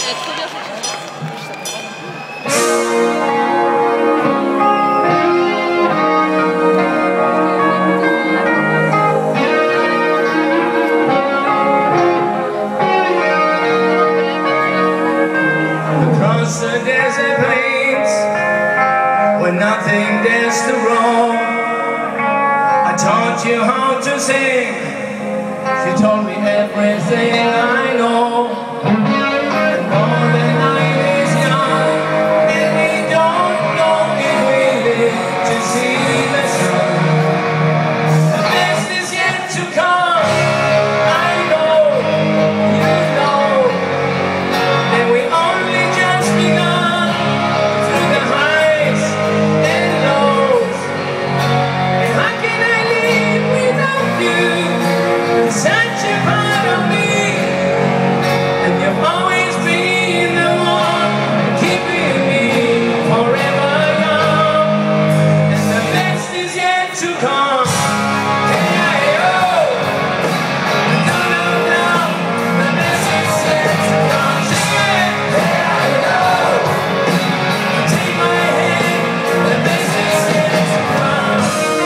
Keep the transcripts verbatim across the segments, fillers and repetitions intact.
Across the desert plains, where nothing dares to roam, I taught you how to sing. She told me everything I know. And more than I is young, and we don't know if we live to see the sun. The best is yet to come. I know, you know, that we only just begun through the highs and lows. And how can I live without you? Such a part of me, and you've always been the one keeping me forever young. And the best is yet to come. Hey, oh, no, no, no, the best is yet to come. Sing it. Hey, oh, take my hand, the best is yet to come.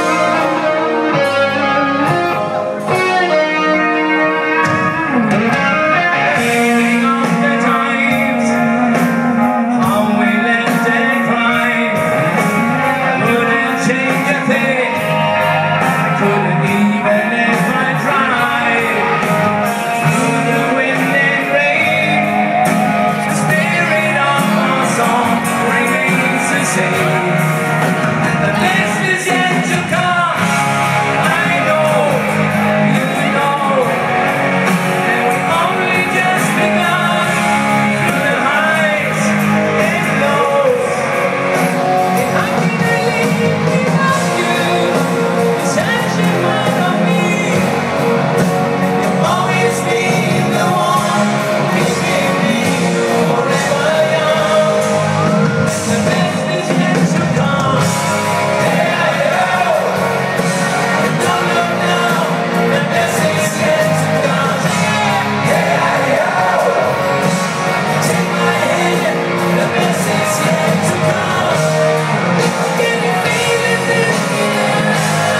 Thinking of the times, how we lived and cried, I wouldn't change a thing. I couldn't even if I tried. Through the wind and rain, the spirit of our song remains the same. And the best is yet to come. I know, you know, that we only just begun through the highs and lows. And how can I live without you? It's such a part of me. You've always been the one keeping me forever young. The best is yet to come. Hey, oh, no, no, no, the best is yet to come. Hey, oh, take my hand, the best is yet to come. Can you feel it in the air?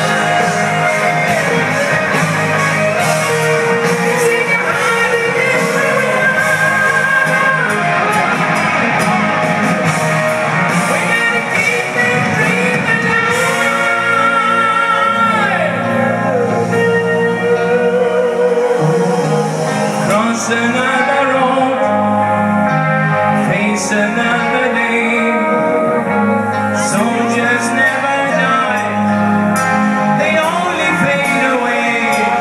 Take your heart and give me we gotta keep that dream alive. Cross another road, face another day. Soldiers never die, they only fade away.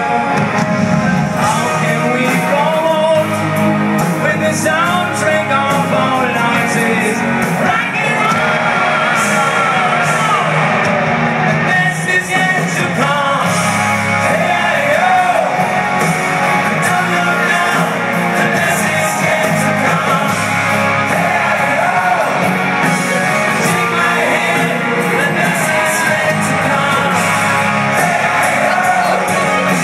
How can we grow old when the soundtrack of our lives is rock and roll? The best is yet to come. Hey, oh, no, no, no, the best is yet to come. Hey, oh, take my hand, the best is yet to come. Hey, oh, no, no, no,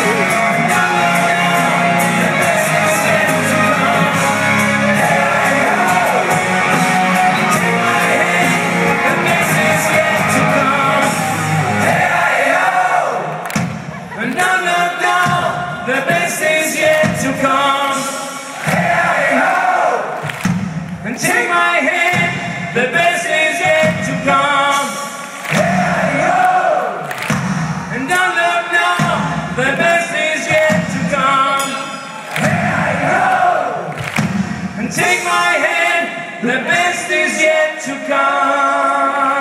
the best is yet to come. Hey, oh, take my hand, the best is yet to come. Hey, oh, no, no, no, the best is yet to come. Hey, oh, and take my hand, the best is yet to come. Hey, oh, and don't look now, the best is yet to come. Hey, oh, and take my hand, the best is yet to come.